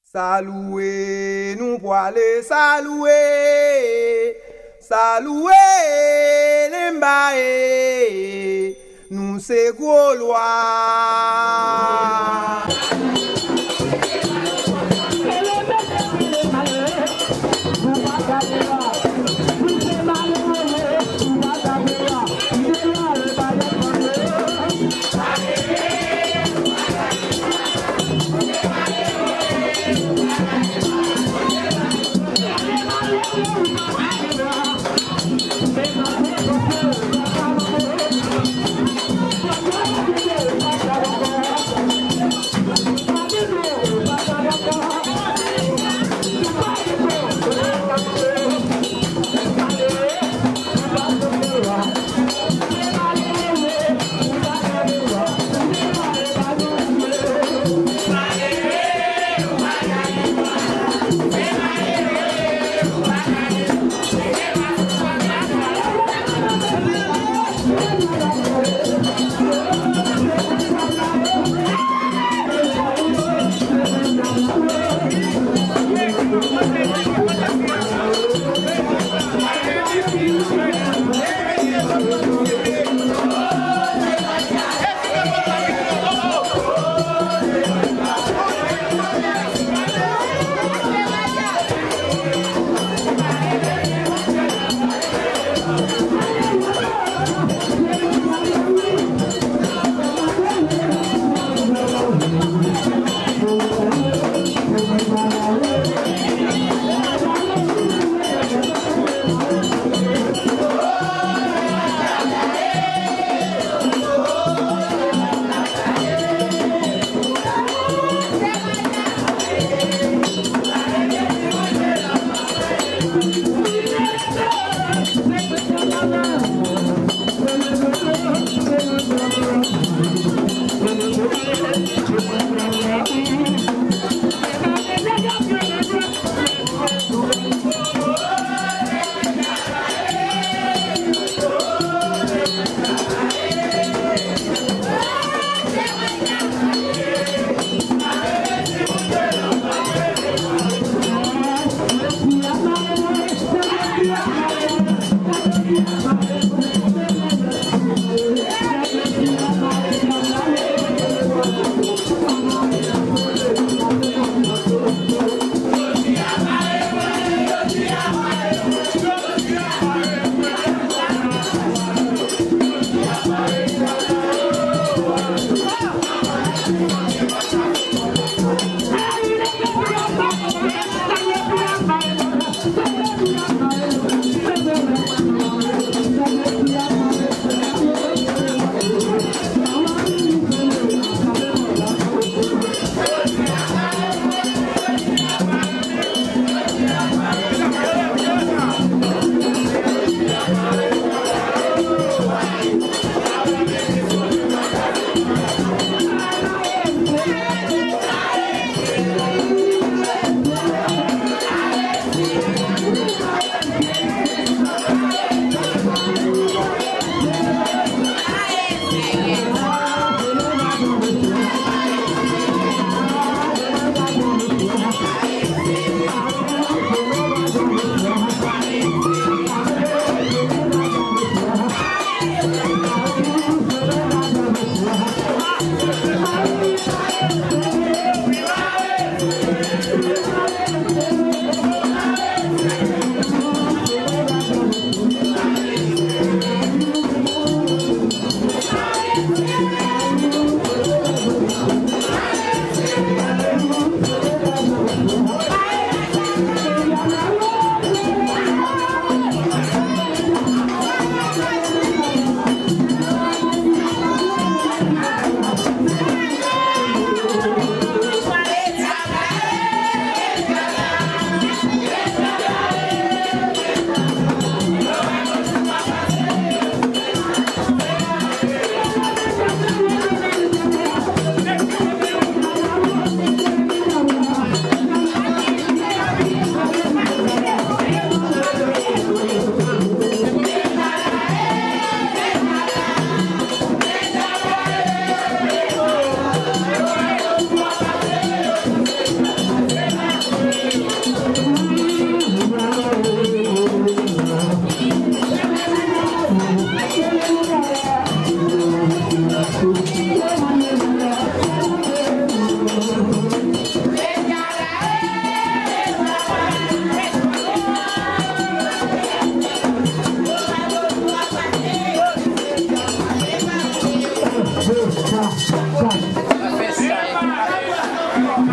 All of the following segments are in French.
Saloué, nous pour aller salouer, salouer les mbaye, nous c'est Gaulois.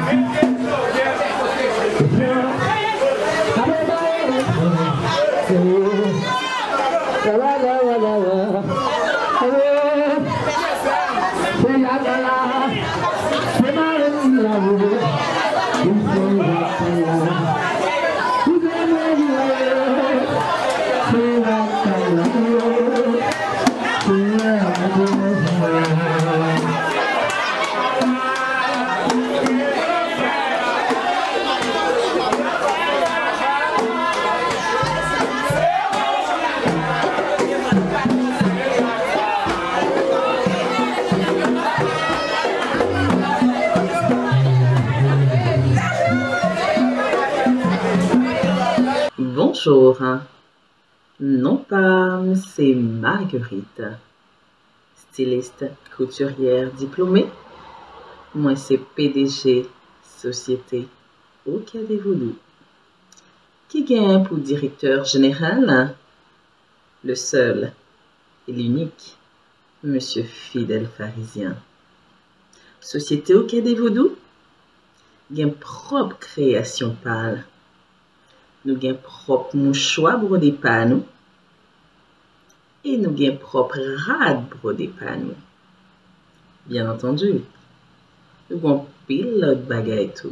Bonjour, non pas c'est Marguerite, styliste couturière diplômée. Moi c'est PDG société au Cadet Vaudou. Qui gagne pour directeur général? Le seul et l'unique, Monsieur Fidèle Pharisien. Société au Cadet Vaudou, gagne propre création pâle. Nous avons propre mouchoir brodé par nous et nous avons propre rad brodé par nous. Bien entendu, nous avons pile de bagaille tout.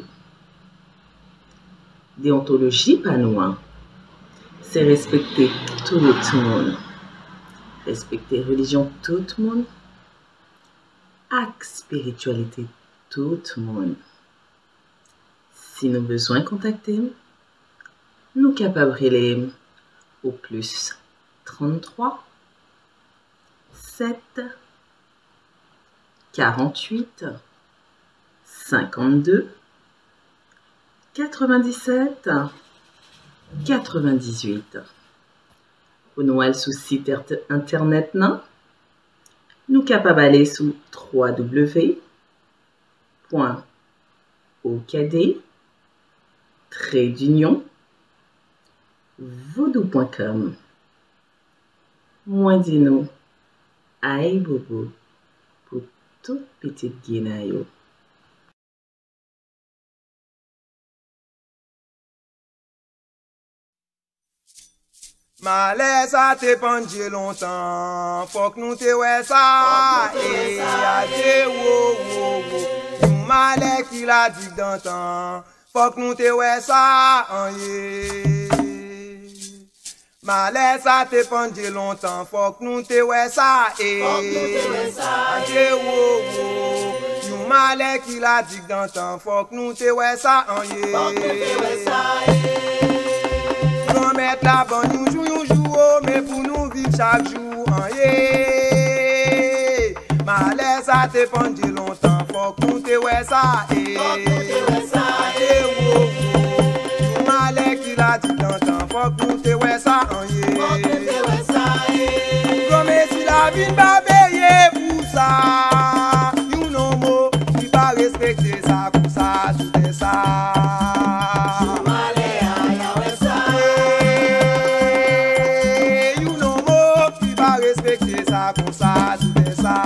Déontologie par nous, c'est respecter tout le monde. Respecter religion tout le monde. Ak spiritualité tout le monde. Si nous avons besoin de contacter, nous capables de au plus 33 7 48 52 97 98. Pour nous aller sur le site internet, nous capables d'aller sur www.okd-vaudou.com. Moi dis-nous, aïe bobo pour toute petite guinaille. Malaise a te pendu longtemps, faut que nous te ouais ça, et a dit wo wo wo, malais qui l'a dit d'antan, faut que nous te ouais ça, en yé. Malaise a te pendu longtemps, faut que nous te ouais ça, et a dit wo wo, malais qui l'a dit d'antan, faut que nous te ouais ça, en yé. Mettre la bonne nous joue, mais pour nous vivre chaque jour en yé. Malaise a te pendu longtemps, faut qu'on te ouais ça, eh. Malais qui l'a dit longtemps, faut qu'on te ouais ça en yé. Comme si la vie n'a pas payé pour ça, you know mo, qui va respecter ça, comme ça, tout est ça. Respecter ça comme ça, tout est ça.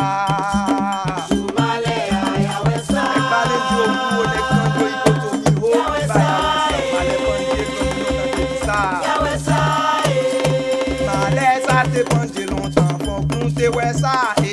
Malaise a te pendu longtemps, faut qu'on te ouais ça.